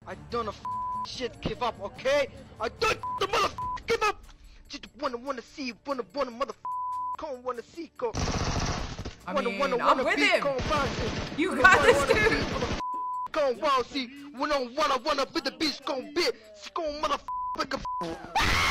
I don't shit give up, okay? I don't the mother give up. Just wanna see, wanna mother wanna see go. I mean, I'm with him. You got this, dude. Wanna be the beast, gon' bit, gon' mother